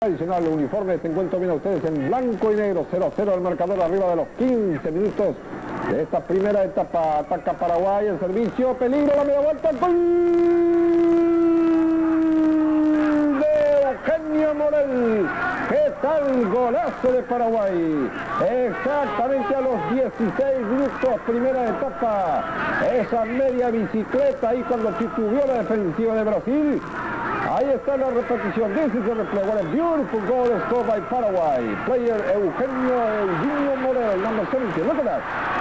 Adicional, uniforme de este encuentro viene a ustedes en blanco y negro, 0-0 el marcador arriba de los 15 minutos de esta primera etapa. Ataca Paraguay, el servicio, peligro, la media vuelta, gol de Eugenio Morel. ¿Qué tal golazo de Paraguay? Exactamente a los 16 minutos, primera etapa. Esa media bicicleta ahí cuando titubeó la defensiva de Brasil. Ahí está la repetición. This is the replay. What a beautiful goal scored by Paraguay. Player Eugenio Morel, number 17. Look at that.